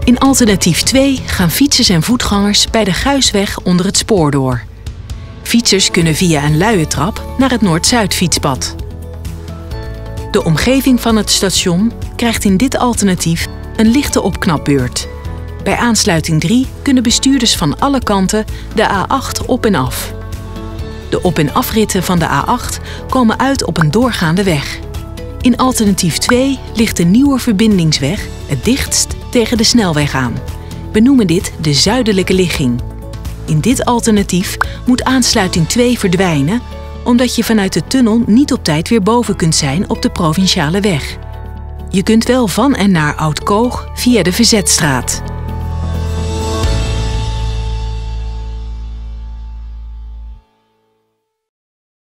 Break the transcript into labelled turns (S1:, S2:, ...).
S1: In alternatief 2 gaan fietsers en voetgangers bij de Guisweg onder het spoor door. Fietsers kunnen via een luientrap naar het Noord-Zuid-fietspad. De omgeving van het station krijgt in dit alternatief een lichte opknapbeurt. Bij aansluiting 3 kunnen bestuurders van alle kanten de A8 op en af. De op- en afritten van de A8 komen uit op een doorgaande weg. In alternatief 2 ligt de nieuwe verbindingsweg het dichtst tegen de snelweg aan. We noemen dit de zuidelijke ligging. In dit alternatief moet aansluiting 2 verdwijnen, omdat je vanuit de tunnel niet op tijd weer boven kunt zijn op de provinciale weg. Je kunt wel van en naar Oud-Koog via de Verzetstraat.